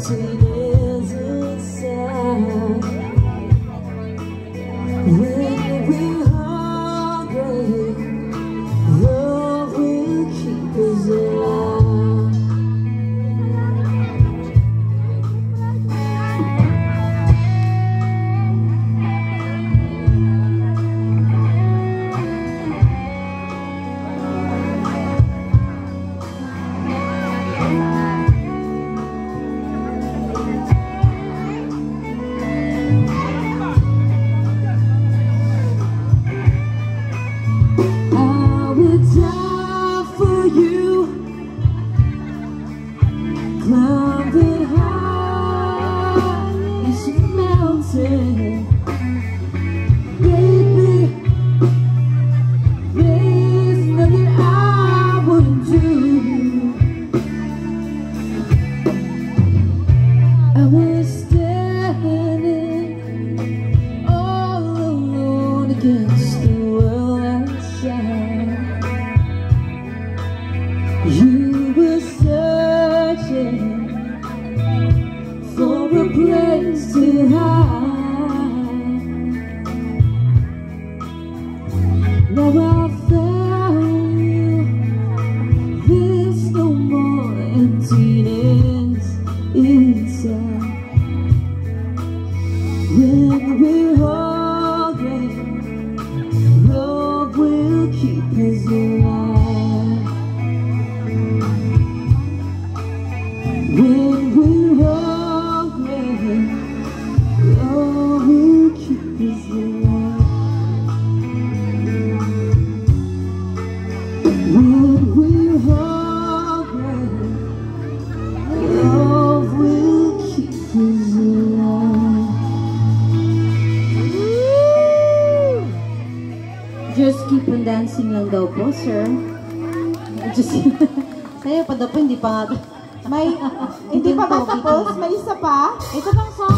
emptiness inside. When we're hungry, love will keep us alive. Climbing high as a mountain, baby, there's nothing I wouldn't do. I was standing all alone against the world outside. You were searching for a place to hide. Now I found you. There's no more emptiness inside. When we're hungry, love will keep us alive. When we're hungry, love will keep us alive. When we're hungry, love will keep us alive. Just keep on dancing lang daw po, sir. Just Kaya pa daw po, hindi pa nga. May, hindi pa ba tapos? May isa pa? Ito pang song.